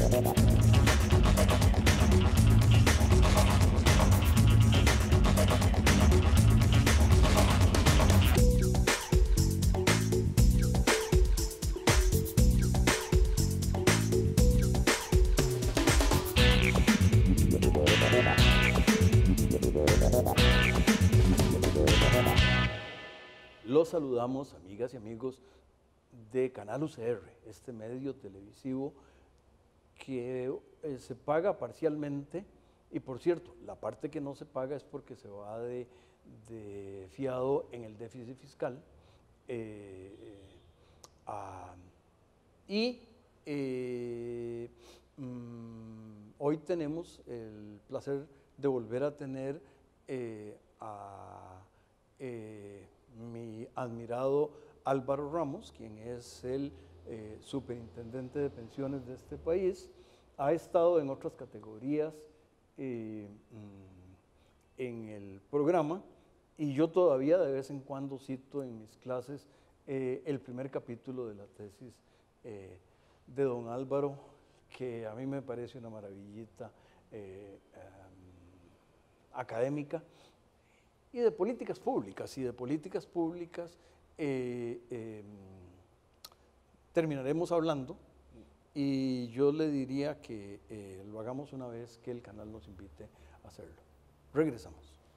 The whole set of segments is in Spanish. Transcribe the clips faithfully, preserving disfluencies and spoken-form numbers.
Los saludamos, amigas y amigos de Canal U C R, este medio televisivo que eh, se paga parcialmente, y por cierto, la parte que no se paga es porque se va de, de fiado en el déficit fiscal, eh, ah, y eh, mm, hoy tenemos el placer de volver a tener eh, a eh, mi admirado Álvaro Ramos, quien es el eh, superintendente de pensiones de este país. Ha estado en otras categorías eh, en el programa, y yo todavía de vez en cuando cito en mis clases eh, el primer capítulo de la tesis eh, de don Álvaro, que a mí me parece una maravillita eh, um, académica, y de políticas públicas, y de políticas públicas eh, eh, terminaremos hablando, y yo le diría que eh, lo hagamos una vez que el canal nos invite a hacerlo. Regresamos.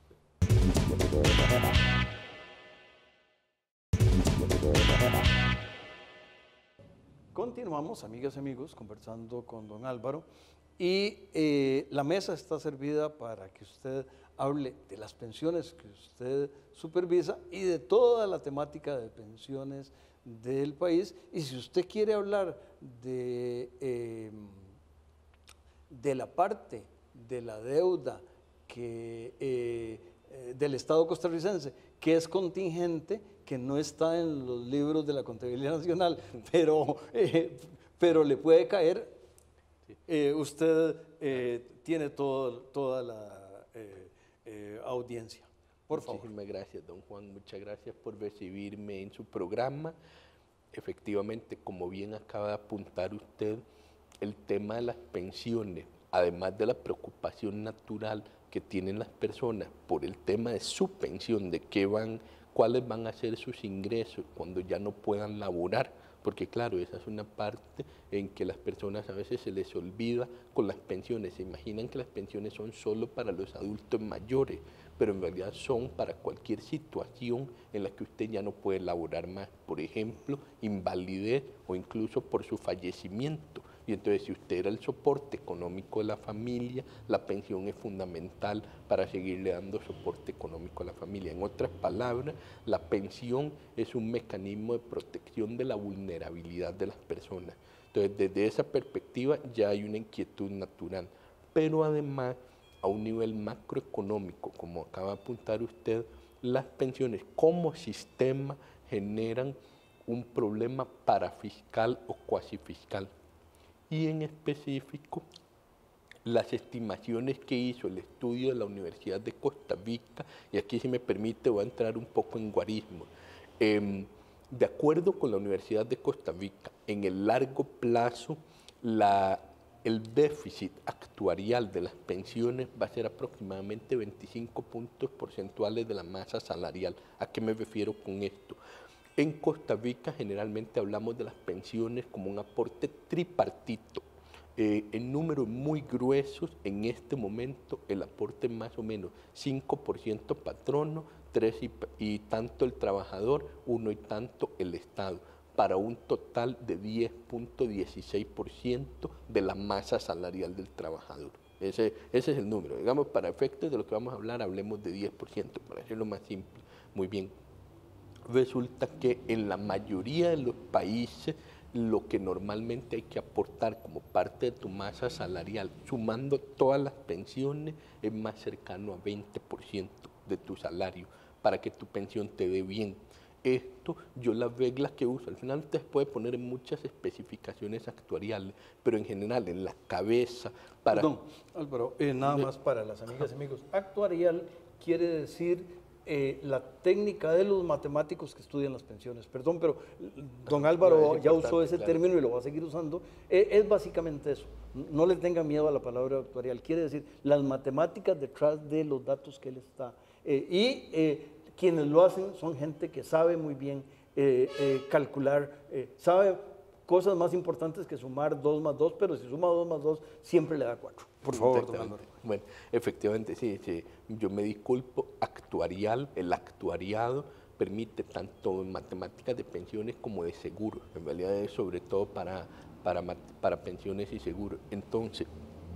Continuamos, amigas y amigos, conversando con don Álvaro, y eh, la mesa está servida para que usted hable de las pensiones que usted supervisa y de toda la temática de pensiones del país. Y si usted quiere hablar de, eh, de la parte de la deuda que, eh, eh, del Estado costarricense, que es contingente, que no está en los libros de la Contabilidad Nacional, pero, eh, pero le puede caer, eh, usted eh, tiene todo, toda la eh, eh, audiencia. Por favor. Muchísimas gracias, don Juan. Muchas gracias por recibirme en su programa. Efectivamente, como bien acaba de apuntar usted, el tema de las pensiones, además de la preocupación natural que tienen las personas por el tema de su pensión, de qué van, cuáles van a ser sus ingresos cuando ya no puedan laborar, porque claro, esa es una parte en que las personas a veces se les olvida con las pensiones. Se imaginan que las pensiones son solo para los adultos mayores, pero en realidad son para cualquier situación en la que usted ya no puede laborar más, por ejemplo, invalidez o incluso por su fallecimiento. Y entonces, si usted era el soporte económico de la familia, la pensión es fundamental para seguirle dando soporte económico a la familia. En otras palabras, la pensión es un mecanismo de protección de la vulnerabilidad de las personas. Entonces, desde esa perspectiva ya hay una inquietud natural. Pero además, a un nivel macroeconómico, como acaba de apuntar usted, las pensiones como sistema generan un problema parafiscal o cuasifiscal. Y en específico, las estimaciones que hizo el estudio de la Universidad de Costa Rica, y aquí si me permite voy a entrar un poco en guarismo, eh, de acuerdo con la Universidad de Costa Rica, en el largo plazo, la, el déficit actuarial de las pensiones va a ser aproximadamente veinticinco puntos porcentuales de la masa salarial. ¿A qué me refiero con esto? En Costa Rica generalmente hablamos de las pensiones como un aporte tripartito. Eh, en números muy gruesos, en este momento el aporte es más o menos cinco por ciento patrono, tres y, y tanto el trabajador, uno y tanto el Estado, para un total de diez punto dieciséis por ciento de la masa salarial del trabajador. Ese, ese es el número. Digamos, para efectos de lo que vamos a hablar, hablemos de diez por ciento, para hacerlo más simple. Muy bien. Resulta que en la mayoría de los países lo que normalmente hay que aportar como parte de tu masa salarial, sumando todas las pensiones, es más cercano a veinte por ciento de tu salario para que tu pensión te dé bien. Esto, yo las reglas que uso, al final usted puede poner en muchas especificaciones actuariales, pero en general en la cabeza para... Perdón, Álvaro, eh, nada más para las amigas y amigos. Actuarial quiere decir eh, la técnica de los matemáticos que estudian las pensiones. Perdón, pero don Álvaro ya usó ese claro. término y lo va a seguir usando. Eh, es básicamente eso. No le tengan miedo a la palabra actuarial. Quiere decir las matemáticas detrás de los datos que él está. Eh, y eh, quienes lo hacen son gente que sabe muy bien eh, eh, calcular, eh, sabe cosas más importantes que sumar dos más dos, pero si suma dos más dos siempre le da cuatro. Por favor, don Álvaro. Bueno, efectivamente, sí, sí, yo me disculpo, actuarial, el actuariado permite tanto en matemáticas de pensiones como de seguros, en realidad es sobre todo para, para, para pensiones y seguros. Entonces,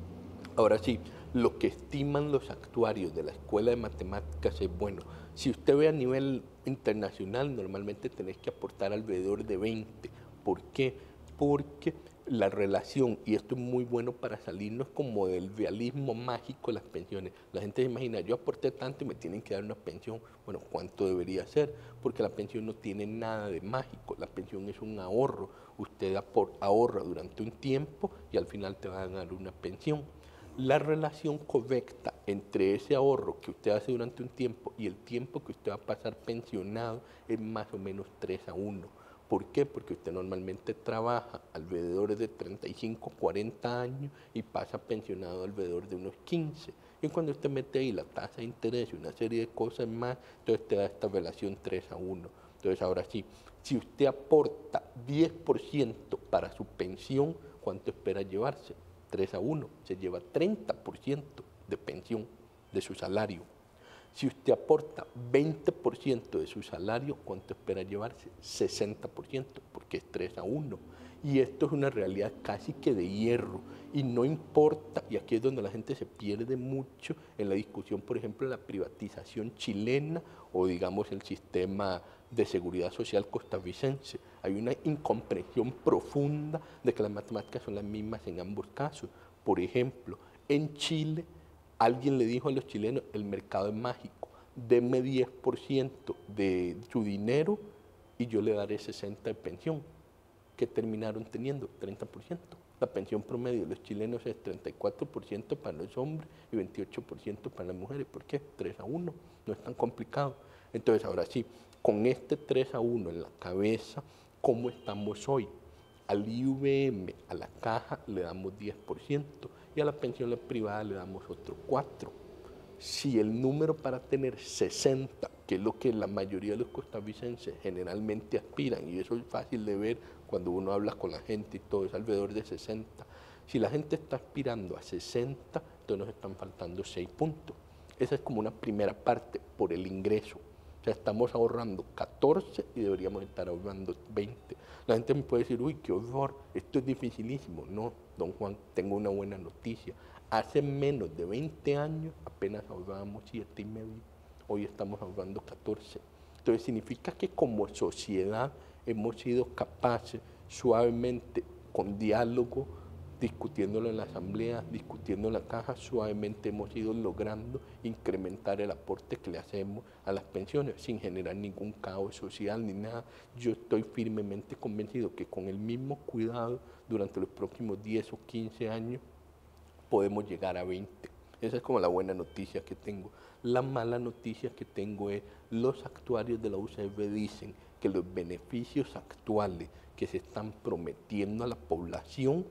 ahora sí, lo que estiman los actuarios de la Escuela de Matemáticas es, bueno, si usted ve a nivel internacional, normalmente tenés que aportar alrededor de veinte. ¿Por qué? Porque la relación, y esto es muy bueno para salirnos como del realismo mágico de las pensiones. La gente se imagina, yo aporté tanto y me tienen que dar una pensión. Bueno, ¿cuánto debería ser? Porque la pensión no tiene nada de mágico, la pensión es un ahorro. Usted ahorra durante un tiempo y al final te va a dar una pensión. La relación correcta entre ese ahorro que usted hace durante un tiempo y el tiempo que usted va a pasar pensionado es más o menos tres a uno. ¿Por qué? Porque usted normalmente trabaja alrededor de treinta y cinco, cuarenta años y pasa pensionado alrededor de unos quince. Y cuando usted mete ahí la tasa de interés y una serie de cosas más, entonces te da esta relación tres a uno. Entonces ahora sí, si usted aporta diez por ciento para su pensión, ¿cuánto espera llevarse? tres a uno, se lleva treinta por ciento de pensión de su salario. Si usted aporta veinte por ciento de su salario, ¿cuánto espera llevarse? sesenta por ciento, porque es tres a uno. Y esto es una realidad casi que de hierro. Y no importa, y aquí es donde la gente se pierde mucho en la discusión, por ejemplo, de la privatización chilena o digamos el sistema de seguridad social costarricense. Hay una incomprensión profunda de que las matemáticas son las mismas en ambos casos. Por ejemplo, en Chile, alguien le dijo a los chilenos, el mercado es mágico, denme diez por ciento de su dinero y yo le daré sesenta por ciento de pensión. ¿Qué terminaron teniendo? treinta por ciento. La pensión promedio de los chilenos es treinta y cuatro por ciento para los hombres y veintiocho por ciento para las mujeres. ¿Por qué? tres a uno, no es tan complicado. Entonces, ahora sí, con este tres a uno en la cabeza, ¿cómo estamos hoy? Al I V M, a la caja, le damos diez por ciento y a la pensión privada le damos otro cuatro por ciento. Si el número para tener sesenta, que es lo que la mayoría de los costarricenses generalmente aspiran, y eso es fácil de ver cuando uno habla con la gente y todo, es alrededor de sesenta. Si la gente está aspirando a sesenta, entonces nos están faltando seis puntos. Esa es como una primera parte por el ingreso. O sea, estamos ahorrando catorce y deberíamos estar ahorrando veinte. La gente me puede decir, uy, qué horror, esto es dificilísimo. No, don Juan, tengo una buena noticia. Hace menos de veinte años apenas ahorrábamos siete y medio. Hoy estamos ahorrando catorce. Entonces significa que como sociedad hemos sido capaces suavemente, con diálogo, discutiéndolo en la asamblea, discutiendo en la caja, suavemente hemos ido logrando incrementar el aporte que le hacemos a las pensiones sin generar ningún caos social ni nada. Yo estoy firmemente convencido que con el mismo cuidado durante los próximos diez o quince años podemos llegar a veinte. Esa es como la buena noticia que tengo. La mala noticia que tengo es los actuarios de la U C R dicen que los beneficios actuales que se están prometiendo a la población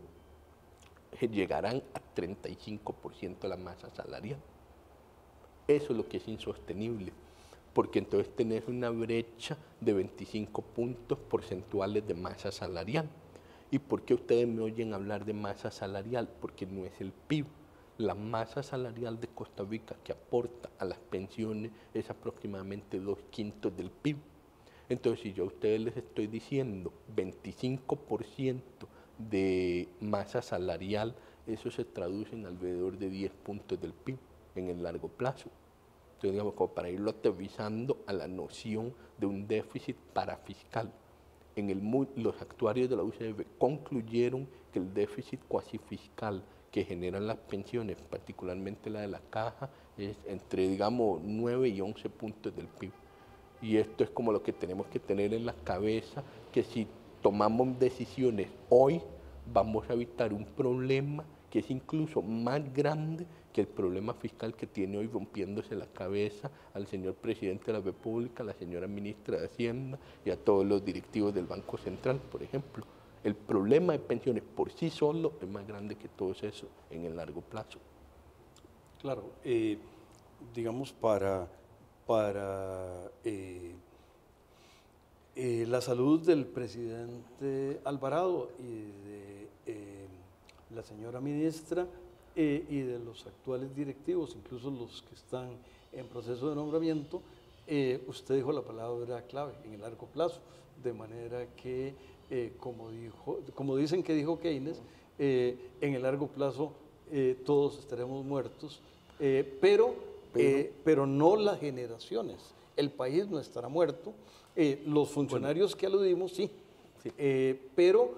llegarán a treinta y cinco por ciento de la masa salarial. Eso es lo que es insostenible, porque entonces tenés una brecha de veinticinco puntos porcentuales de masa salarial. ¿Y por qué ustedes me oyen hablar de masa salarial? Porque no es el P I B. La masa salarial de Costa Rica que aporta a las pensiones es aproximadamente dos quintos del P I B. Entonces, si yo a ustedes les estoy diciendo veinticinco por ciento de masa salarial, eso se traduce en alrededor de diez puntos del P I B en el largo plazo. Entonces, digamos, como para irlo aterrizando a la noción de un déficit parafiscal. En el, los actuarios de la U C R concluyeron que el déficit cuasi fiscal que generan las pensiones, particularmente la de la caja, es entre, digamos, nueve y once puntos del P I B. Y esto es como lo que tenemos que tener en la cabeza, que si tomamos decisiones hoy, vamos a evitar un problema que es incluso más grande que el problema fiscal que tiene hoy rompiéndose la cabeza al señor presidente de la República, a la señora ministra de Hacienda y a todos los directivos del Banco Central, por ejemplo. El problema de pensiones por sí solo es más grande que todo eso en el largo plazo. Claro, eh, digamos, para, para eh, eh, la salud del presidente Alvarado y de eh, la señora ministra eh, y de los actuales directivos, incluso los que están en proceso de nombramiento, eh, usted dijo la palabra clave, en el largo plazo, de manera que, eh, como, dijo, como dicen que dijo Keynes, eh, en el largo plazo eh, todos estaremos muertos, eh, pero, pero, eh, pero no las generaciones, el país no estará muerto, eh, los funcionarios bueno, que aludimos sí, sí. Eh, pero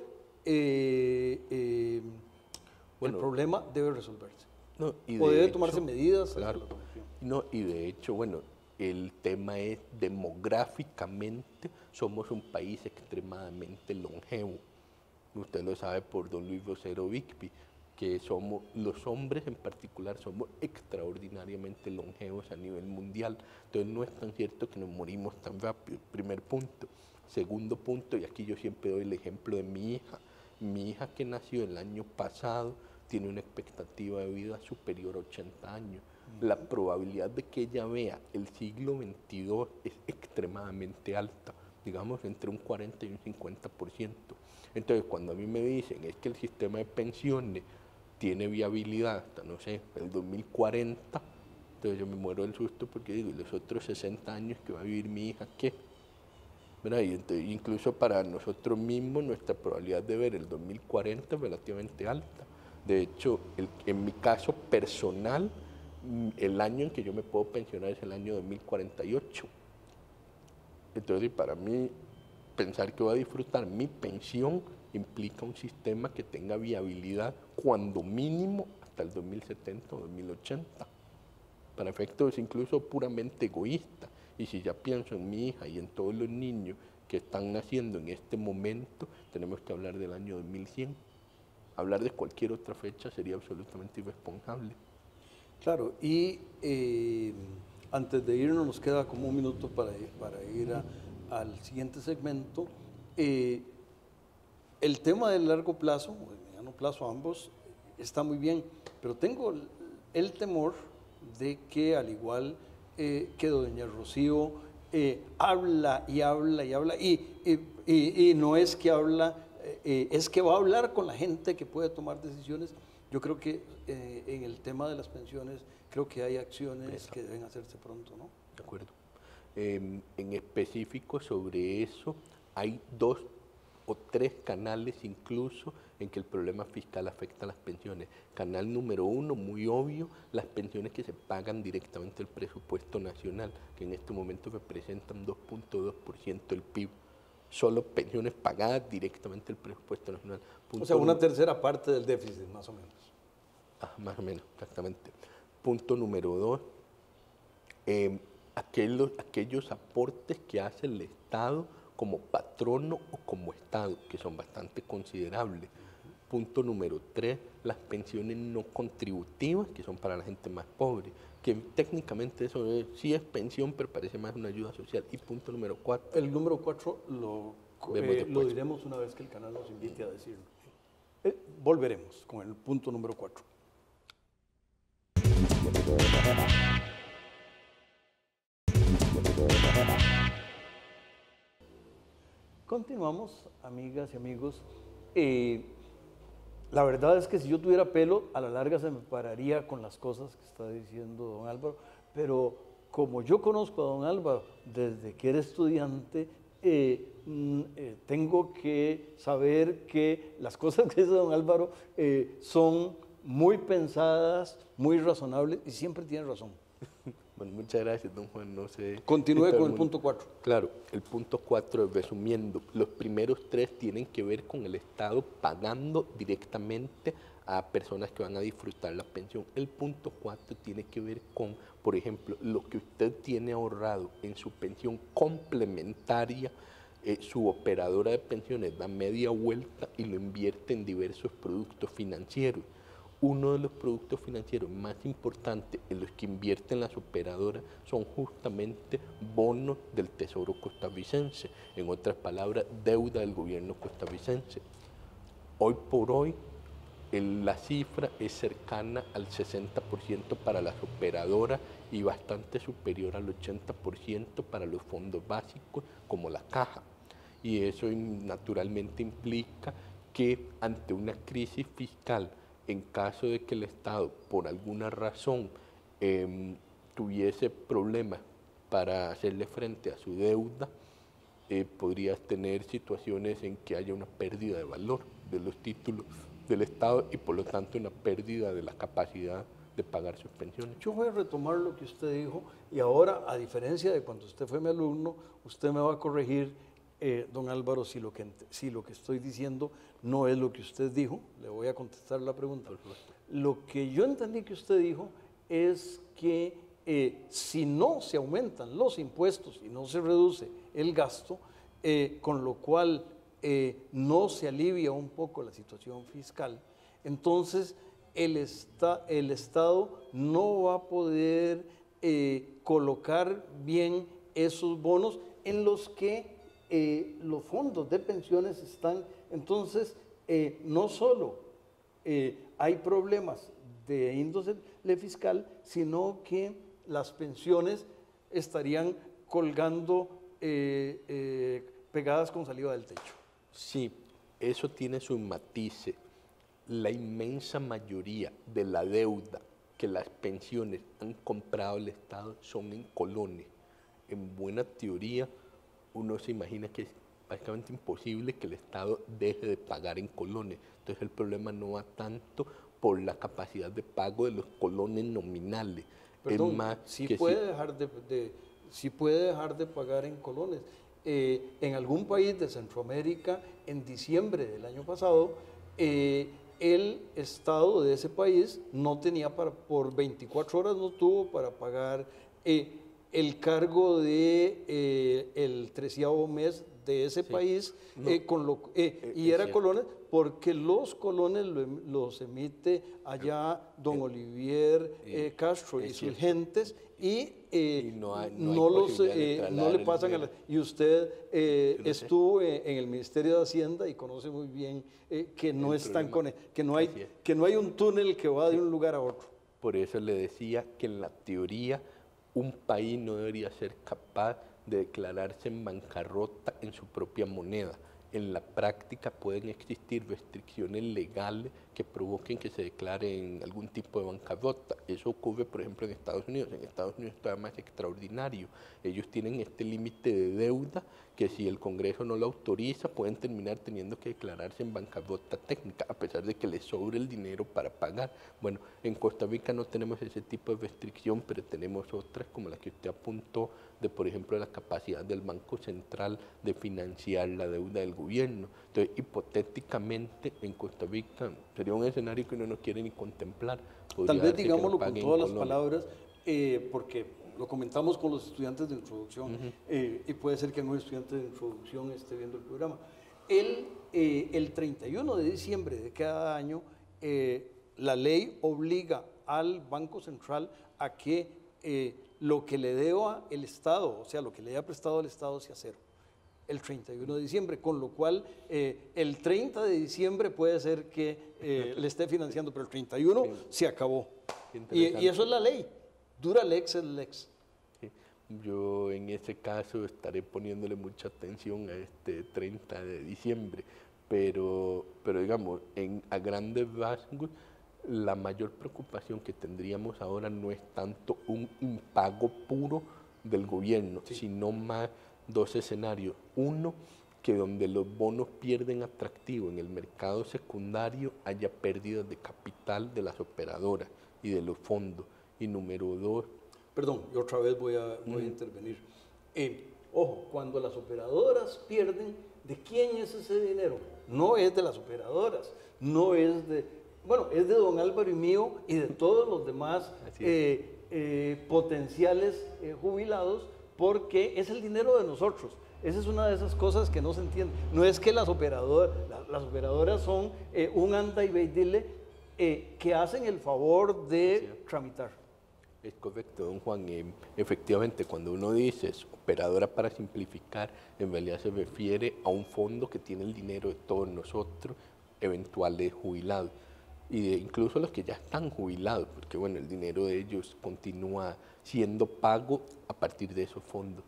eh, eh, bueno, el problema debe resolverse. No, y o de debe hecho, tomarse medidas. Claro, no, y de hecho, bueno, el tema es demográficamente somos un país extremadamente longevo. Usted lo sabe por don Luis Vocero Bigby, que somos, los hombres en particular, somos extraordinariamente longevos a nivel mundial. Entonces no es tan cierto que nos morimos tan rápido, primer punto. Segundo punto, y aquí yo siempre doy el ejemplo de mi hija. Mi hija que nació el año pasado tiene una expectativa de vida superior a ochenta años. La probabilidad de que ella vea el siglo veintidós es extremadamente alta, digamos entre un cuarenta y un cincuenta por ciento. Entonces, cuando a mí me dicen es que el sistema de pensiones tiene viabilidad hasta, no sé, el dos mil cuarenta, entonces yo me muero del susto porque digo, ¿y los otros sesenta años que va a vivir mi hija qué? ¿Verdad? Y entonces, incluso para nosotros mismos, nuestra probabilidad de ver el dos mil cuarenta es relativamente alta. De hecho, el, en mi caso personal, el año en que yo me puedo pensionar es el año dos mil cuarenta y ocho. Entonces, para mí, pensar que voy a disfrutar mi pensión implica un sistema que tenga viabilidad cuando mínimo hasta el dos mil setenta o dos mil ochenta. Para efectos incluso puramente egoístas. Y si ya pienso en mi hija y en todos los niños que están naciendo en este momento, tenemos que hablar del año dos mil cien. Hablar de cualquier otra fecha sería absolutamente irresponsable. Claro, y eh, antes de irnos, nos queda como un minuto para, para ir a, al siguiente segmento. Eh, el tema del largo plazo, o del mediano plazo, ambos, está muy bien, pero tengo el, el temor de que al igual eh, que doña Rocío eh, habla y habla y habla, y, y, y, y no es que habla, eh, es que va a hablar con la gente que puede tomar decisiones. Yo creo que eh, en el tema de las pensiones, creo que hay acciones Exacto. que deben hacerse pronto, ¿no? De acuerdo. Eh, en específico sobre eso, hay dos o tres canales incluso en que el problema fiscal afecta a las pensiones. Canal número uno, muy obvio, las pensiones que se pagan directamente al presupuesto nacional, que en este momento representan dos punto dos por ciento del P I B. Solo pensiones pagadas directamente al presupuesto nacional. Punto o sea, una tercera parte del déficit, más o menos. Ah, más o menos, exactamente. Punto número dos, eh, aquellos, aquellos aportes que hace el Estado como patrono o como Estado, que son bastante considerables. Punto número tres, las pensiones no contributivas, que son para la gente más pobre, que técnicamente eso es, sí es pensión, pero parece más una ayuda social. Y punto número cuatro. El número cuatro lo, eh, lo diremos una vez que el canal nos invite a decirlo. Eh, volveremos con el punto número cuatro. Continuamos, amigas y amigos. Eh, la verdad es que si yo tuviera pelo, a la larga se me pararía con las cosas que está diciendo don Álvaro, pero como yo conozco a don Álvaro desde que era estudiante, eh, eh, tengo que saber que las cosas que dice don Álvaro eh, son muy pensadas, muy razonables y siempre tiene razón. Bueno, muchas gracias, don Juan. No sé. Continúe con el punto cuatro. Claro, el punto cuatro, resumiendo, los primeros tres tienen que ver con el Estado pagando directamente a personas que van a disfrutar la pensión. El punto cuatro tiene que ver con, por ejemplo, lo que usted tiene ahorrado en su pensión complementaria. Eh, su operadora de pensiones da media vuelta y lo invierte en diversos productos financieros. uno de los productos financieros más importantes en los que invierten las operadoras son justamente bonos del Tesoro costarricense, en otras palabras, deuda del gobierno costarricense. Hoy por hoy, el, la cifra es cercana al sesenta por ciento para las operadoras y bastante superior al ochenta por ciento para los fondos básicos como la caja. Y eso naturalmente implica que ante una crisis fiscal, en caso de que el Estado, por alguna razón, eh, tuviese problemas para hacerle frente a su deuda, eh, podrías tener situaciones en que haya una pérdida de valor de los títulos del Estado y por lo tanto una pérdida de la capacidad de pagar sus pensiones. Yo voy a retomar lo que usted dijo y ahora, a diferencia de cuando usted fue mi alumno, usted me va a corregir, eh, don Álvaro, si lo, que, si lo que estoy diciendo no es lo que usted dijo. Le voy a contestar la pregunta. Lo que yo entendí que usted dijo es que eh, si no se aumentan los impuestos y no se reduce el gasto, eh, con lo cual eh, no se alivia un poco la situación fiscal, entonces el, esta, el Estado no va a poder eh, colocar bien esos bonos en los que eh, los fondos de pensiones están. Entonces, eh, no solo eh, hay problemas de índole fiscal, sino que las pensiones estarían colgando eh, eh, pegadas con saliva del techo. Sí, eso tiene sus matices. La inmensa mayoría de la deuda que las pensiones han comprado el Estado son en colones. En buena teoría, uno se imagina que es básicamente imposible que el Estado deje de pagar en colones. Entonces el problema no va tanto por la capacidad de pago de los colones nominales. Perdón, es más sí que puede, si, dejar de, de, sí puede dejar de pagar en colones. Eh, en algún país de Centroamérica, en diciembre del año pasado, eh, el Estado de ese país no tenía para, por veinticuatro horas no tuvo para pagar eh, el cargo de eh, el treceavo mes de ese sí. país, no. eh, con lo, eh, y era cierto. Colones, porque los colones lo, los emite allá don eh, Olivier eh, Castro y sus cierto. Gentes, y, eh, y no, hay, no, no, hay los, eh, no le pasan a la... Y usted eh, no estuvo en, en el Ministerio de Hacienda y conoce muy bien eh, que no el están con, que no hay que no hay un túnel que va de un lugar a otro. Por eso le decía que en la teoría un país no debería ser capaz de declararse en bancarrota en su propia moneda. En la práctica pueden existir restricciones legales que provoquen que se declare en algún tipo de bancarrota. Eso ocurre, por ejemplo, en Estados Unidos. En Estados Unidos es todavía más extraordinario. Ellos tienen este límite de deuda que si el Congreso no lo autoriza, pueden terminar teniendo que declararse en bancarrota técnica, a pesar de que les sobre el dinero para pagar. Bueno, en Costa Rica no tenemos ese tipo de restricción, pero tenemos otras como la que usted apuntó, de por ejemplo la capacidad del Banco Central de financiar la deuda del gobierno. Entonces, hipotéticamente, en Costa Rica sería un escenario que uno no quiere ni contemplar. Tal vez digámoslo con todas las palabras, eh, porque lo comentamos con los estudiantes de introducción, uh-huh. eh, y puede ser que algún estudiante de introducción esté viendo el programa. El, eh, el treinta y uno de diciembre de cada año, eh, la ley obliga al Banco Central a que eh, lo que le deba el Estado, o sea, lo que le haya prestado el Estado, sea cero, el treinta y uno de diciembre, con lo cual eh, el treinta de diciembre puede ser que eh, le esté financiando, pero el treinta y uno se acabó. Y, y eso es la ley, dura lex es lex. Sí. Yo en ese caso estaré poniéndole mucha atención a este treinta de diciembre, pero, pero digamos, en, a grandes rasgos, la mayor preocupación que tendríamos ahora no es tanto un impago puro del gobierno, sí. sino más dos escenarios. Uno, que donde los bonos pierden atractivo en el mercado secundario haya pérdidas de capital de las operadoras y de los fondos. Y número dos... Perdón, yo otra vez voy a, voy uh-huh. a intervenir. Eh, ojo, cuando las operadoras pierden, ¿de quién es ese dinero? No es de las operadoras, no es de... Bueno, es de don Álvaro y mío y de todos los demás eh, eh, potenciales eh, jubilados, porque es el dinero de nosotros. Esa es una de esas cosas que no se entiende. No es que las operadoras, las, las operadoras son eh, un anda y ve y dile eh, que hacen el favor de Sí. tramitar. Es correcto, don Juan. Eh, efectivamente, cuando uno dice es operadora para simplificar, en realidad se refiere a un fondo que tiene el dinero de todos nosotros, eventuales jubilados, y de incluso los que ya están jubilados, porque bueno, el dinero de ellos continúa siendo pago a partir de esos fondos.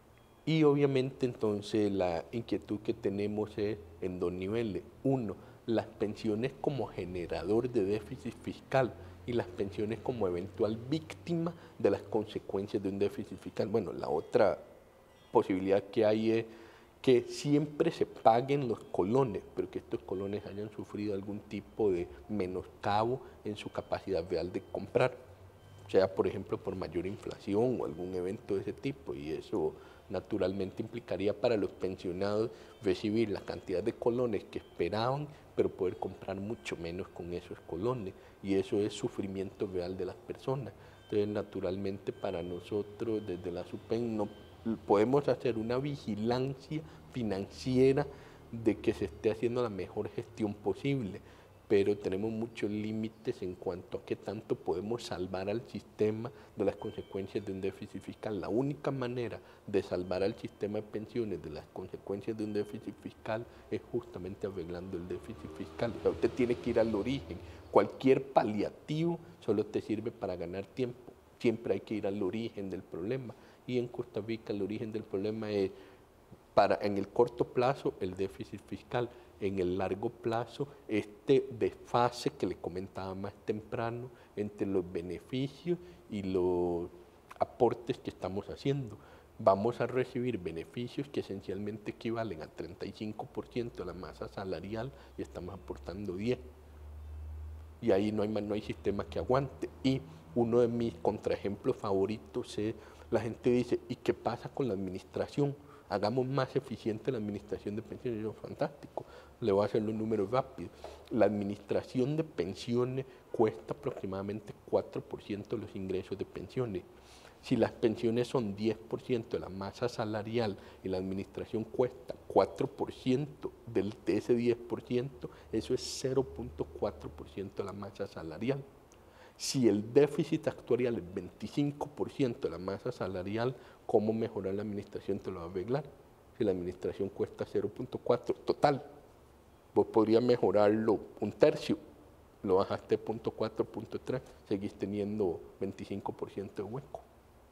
Y obviamente entonces la inquietud que tenemos es en dos niveles. Uno, las pensiones como generador de déficit fiscal y las pensiones como eventual víctima de las consecuencias de un déficit fiscal. Bueno, la otra posibilidad que hay es que siempre se paguen los colones, pero que estos colones hayan sufrido algún tipo de menoscabo en su capacidad real de comprar, sea por ejemplo por mayor inflación o algún evento de ese tipo, y eso naturalmente implicaría para los pensionados recibir la cantidad de colones que esperaban, pero poder comprar mucho menos con esos colones, y eso es sufrimiento real de las personas. Entonces, naturalmente para nosotros desde la SUPEN no podemos hacer una vigilancia financiera de que se esté haciendo la mejor gestión posible, pero tenemos muchos límites en cuanto a qué tanto podemos salvar al sistema de las consecuencias de un déficit fiscal. La única manera de salvar al sistema de pensiones de las consecuencias de un déficit fiscal es justamente arreglando el déficit fiscal. O sea, usted tiene que ir al origen. Cualquier paliativo solo te sirve para ganar tiempo. Siempre hay que ir al origen del problema. Y en Costa Rica el origen del problema es, para, en el corto plazo, el déficit fiscal. En el largo plazo, este desfase que le comentaba más temprano entre los beneficios y los aportes que estamos haciendo. Vamos a recibir beneficios que esencialmente equivalen a treinta y cinco por ciento de la masa salarial y estamos aportando diez por ciento. Y ahí no hay, no hay sistema que aguante. Y uno de mis contraejemplos favoritos es, la gente dice, ¿y qué pasa con la administración? Hagamos más eficiente la administración de pensiones. Yo, fantástico, le voy a hacer los números rápidos. La administración de pensiones cuesta aproximadamente cuatro por ciento de los ingresos de pensiones. Si las pensiones son diez por ciento de la masa salarial y la administración cuesta cuatro por ciento de ese diez por ciento, eso es cero punto cuatro por ciento de la masa salarial. Si el déficit actuarial es veinticinco por ciento de la masa salarial, ¿cómo mejorar la administración? Te lo va a arreglar. Si la administración cuesta cero punto cuatro total, vos podrías mejorarlo un tercio, lo bajaste punto cuatro, punto tres, seguís teniendo veinticinco por ciento de hueco.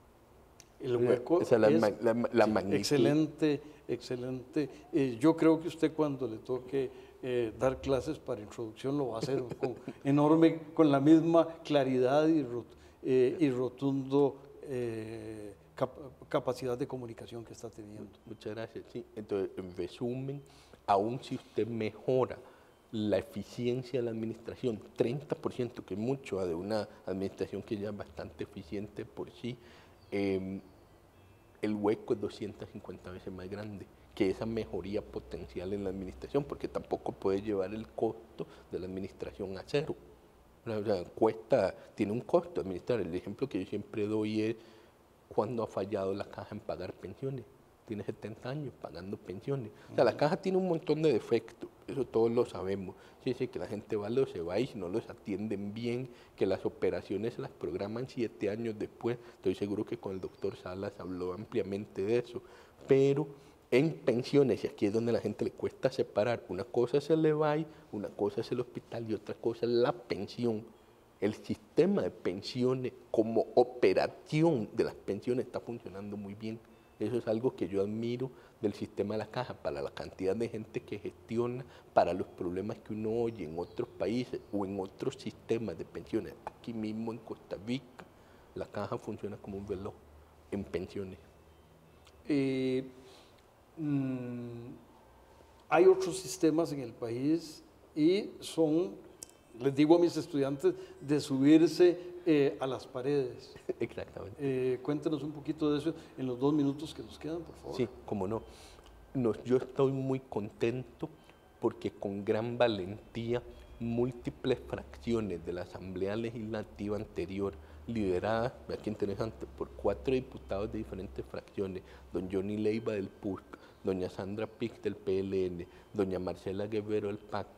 El hueco Esa es la, es ma- la, la sí, magnitud. excelente, excelente. Eh, yo creo que usted cuando le toque eh, dar clases para introducción lo va a hacer con enorme, con la misma claridad y, rot, eh, y rotundo eh, cap, capacidad de comunicación que está teniendo. Muchas gracias. Sí. Entonces, en resumen, aún si usted mejora la eficiencia de la administración, treinta por ciento, que es mucho de una administración que ya es bastante eficiente por sí, eh, el hueco es doscientas cincuenta veces más grande que esa mejoría potencial en la administración, porque tampoco puede llevar el costo de la administración a cero. O sea, cuesta, tiene un costo administrar. El ejemplo que yo siempre doy es cuando ha fallado la caja en pagar pensiones. Tiene setenta años pagando pensiones. O sea, la caja tiene un montón de defectos, eso todos lo sabemos. Sí, sí, que la gente va, los se va y si no los atienden bien, que las operaciones se las programan siete años después. Estoy seguro que con el doctor Salas habló ampliamente de eso. Pero en pensiones, y aquí es donde a la gente le cuesta separar, una cosa es el E B A I, una cosa es el hospital y otra cosa es la pensión. El sistema de pensiones como operación de las pensiones está funcionando muy bien. Eso es algo que yo admiro del sistema de la caja, para la cantidad de gente que gestiona, para los problemas que uno oye en otros países o en otros sistemas de pensiones. Aquí mismo en Costa Rica, la caja funciona como un reloj en pensiones. Eh, mmm, hay otros sistemas en el país y son, les digo a mis estudiantes, de subirse eh, a las paredes. Exactamente. Eh, cuéntenos un poquito de eso en los dos minutos que nos quedan, por favor. Sí, cómo no. Nos, yo estoy muy contento porque con gran valentía múltiples fracciones de la Asamblea Legislativa anterior, lideradas, vea qué interesante, por cuatro diputados de diferentes fracciones, don Johnny Leiva del P U C, doña Sandra Pix del P L N, doña Marcela Guerrero del P A C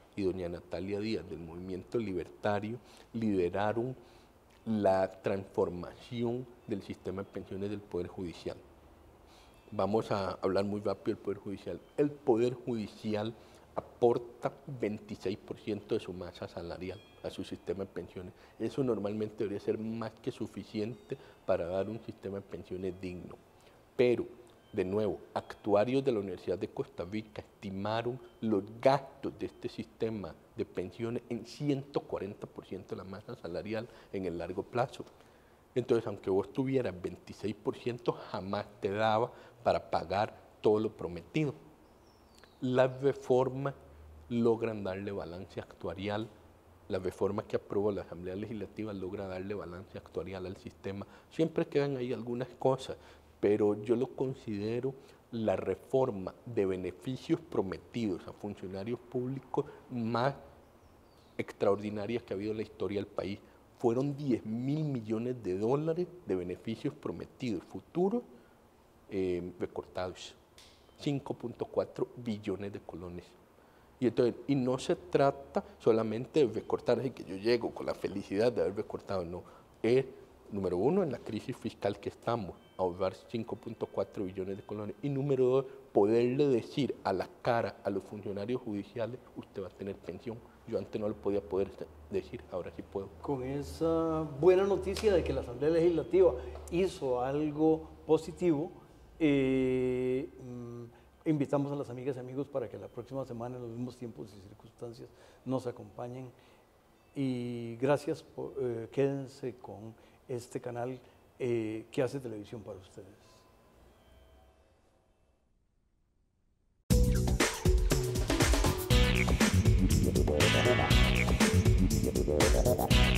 y doña Natalia Díaz del Movimiento Libertario lideraron la transformación del sistema de pensiones del Poder Judicial. Vamos a hablar muy rápido del Poder Judicial. El Poder Judicial aporta veintiséis por ciento de su masa salarial a su sistema de pensiones. Eso normalmente debería ser más que suficiente para dar un sistema de pensiones digno. Pero, de nuevo, actuarios de la Universidad de Costa Rica estimaron los gastos de este sistema de pensiones en ciento cuarenta por ciento de la masa salarial en el largo plazo. Entonces, aunque vos tuvieras veintiséis por ciento, jamás te daba para pagar todo lo prometido. Las reformas logran darle balance actuarial. La reforma que aprobó la Asamblea Legislativa logra darle balance actuarial al sistema. Siempre quedan ahí algunas cosas, pero yo lo considero la reforma de beneficios prometidos a funcionarios públicos más extraordinaria que ha habido en la historia del país. Fueron diez mil millones de dólares de beneficios prometidos futuros eh, recortados. cinco punto cuatro billones de colones. Y, entonces, y no se trata solamente de recortar, así que yo llego con la felicidad de haber recortado, no. Es, número uno, en la crisis fiscal que estamos, ahorrar cinco punto cuatro billones de colones. Y número dos, poderle decir a la cara a los funcionarios judiciales, usted va a tener pensión. Yo antes no lo podía poder decir, ahora sí puedo. Con esa buena noticia de que la Asamblea Legislativa hizo algo positivo, eh, invitamos a las amigas y amigos para que la próxima semana, en los mismos tiempos y circunstancias, nos acompañen. Y gracias, por, eh, quédense con este canal eh, que hace televisión para ustedes.